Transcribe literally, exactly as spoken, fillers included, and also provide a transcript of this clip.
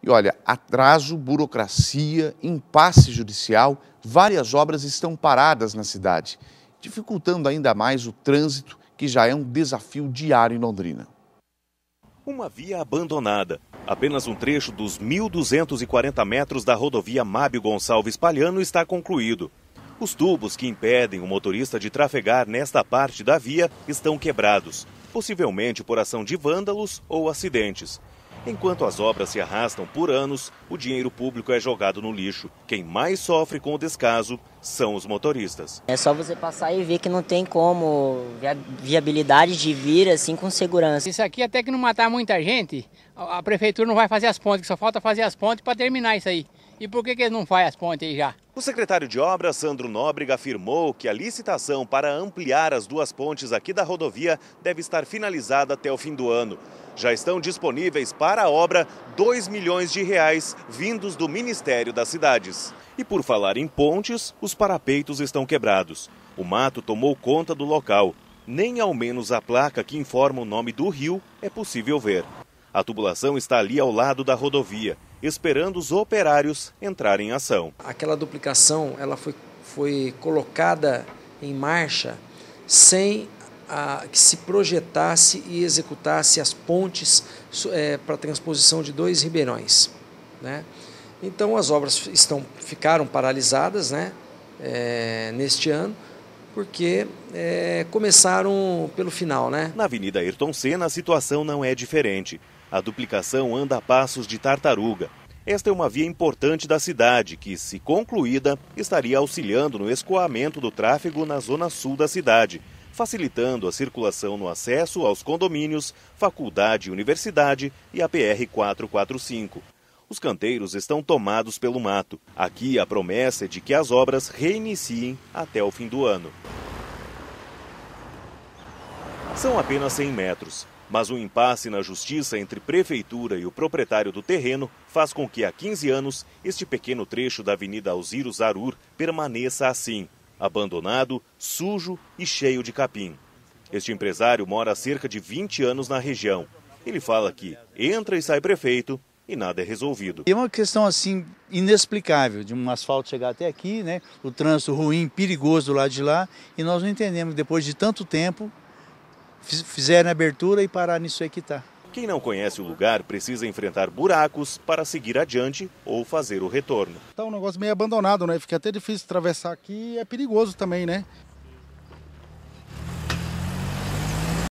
E olha, atraso, burocracia, impasse judicial, várias obras estão paradas na cidade, dificultando ainda mais o trânsito, que já é um desafio diário em Londrina. Uma via abandonada. Apenas um trecho dos mil duzentos e quarenta metros da rodovia Mábio Gonçalves Palhano está concluído. Os tubos que impedem o motorista de trafegar nesta parte da via estão quebrados, possivelmente por ação de vândalos ou acidentes. Enquanto as obras se arrastam por anos, o dinheiro público é jogado no lixo. Quem mais sofre com o descaso são os motoristas. É só você passar e ver que não tem como viabilidade de vir assim com segurança. Isso aqui até que não matar muita gente, a prefeitura não vai fazer as pontes, que só falta fazer as pontes para terminar isso aí. E por que que não faz as pontes aí já? O secretário de Obras, Sandro Nóbrega, afirmou que a licitação para ampliar as duas pontes aqui da rodovia deve estar finalizada até o fim do ano. Já estão disponíveis para a obra dois milhões de reais vindos do Ministério das Cidades. E por falar em pontes, os parapeitos estão quebrados. O mato tomou conta do local. Nem ao menos a placa que informa o nome do rio é possível ver. A tubulação está ali ao lado da rodovia, esperando os operários entrarem em ação. Aquela duplicação ela foi, foi colocada em marcha sem a, que se projetasse e executasse as pontes é, para a transposição de dois ribeirões, né? Então as obras estão, ficaram paralisadas, né, é, neste ano, porque é, começaram pelo final, né? Na Avenida Ayrton Senna a situação não é diferente. A duplicação anda a passos de tartaruga. Esta é uma via importante da cidade que, se concluída, estaria auxiliando no escoamento do tráfego na zona sul da cidade, facilitando a circulação no acesso aos condomínios, faculdade e universidade e a P R quatrocentos e quarenta e cinco. Os canteiros estão tomados pelo mato. Aqui a promessa é de que as obras reiniciem até o fim do ano. São apenas cem metros. Mas o impasse na justiça entre prefeitura e o proprietário do terreno faz com que há quinze anos este pequeno trecho da Avenida Alziro Zarur permaneça assim, abandonado, sujo e cheio de capim. Este empresário mora há cerca de vinte anos na região. Ele fala que entra e sai prefeito e nada é resolvido. É uma questão assim inexplicável, de um asfalto chegar até aqui, né? O trânsito ruim, perigoso do lado de lá, e nós não entendemos, depois de tanto tempo, fizeram a abertura e parar nisso aí que está. Quem não conhece o lugar precisa enfrentar buracos para seguir adiante ou fazer o retorno. Está um negócio meio abandonado, né? Fica até difícil atravessar aqui e é perigoso também, né?